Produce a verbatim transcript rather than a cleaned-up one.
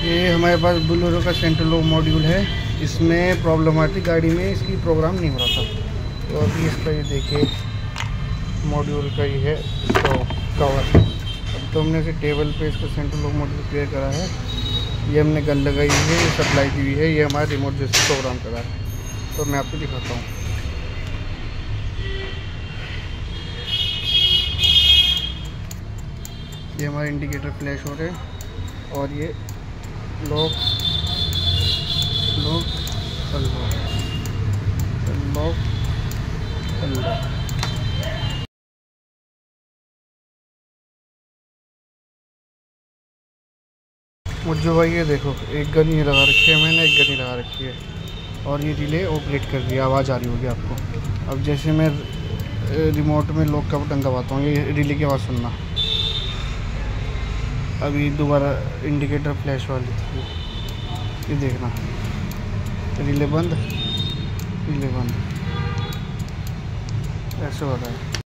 ये हमारे पास बोलेरो का सेंट्रल लॉक मॉड्यूल है। इसमें प्रॉब्लम आती गाड़ी में, इसकी प्रोग्राम नहीं हो रहा था। तो अभी इसका ये देखिए मॉड्यूल का ही है इसका कवर। अब तो हमने इसे टेबल पे इसका सेंट्रल लॉक मॉड्यूल क्लियर करा है। ये हमने गन लगाई हुई है, ये सप्लाई दी हुई है। ये हमारा रिमोट जैसे प्रोग्राम करा है। तो मैं आपको दिखाता हूँ। ये हमारे इंडिकेटर फ्लैश हो रहे हैं और ये lock lock unlock lock unlock. मुझे भाई ये देखो, एक गन ही लगा रखी है मैंने, एक गन ही लगा रखी है और ये रिले ऑपरेट कर रही है। आवाज़ आ रही होगी आपको। अब जैसे मैं रिमोट में लॉक का बटन दबाता हूँ, ये रिले की आवाज़ सुनना। अभी दोबारा इंडिकेटर फ्लैश वाली थी, ये देखना, रिले बंद, रिले बंद, ऐसे हो रहा है।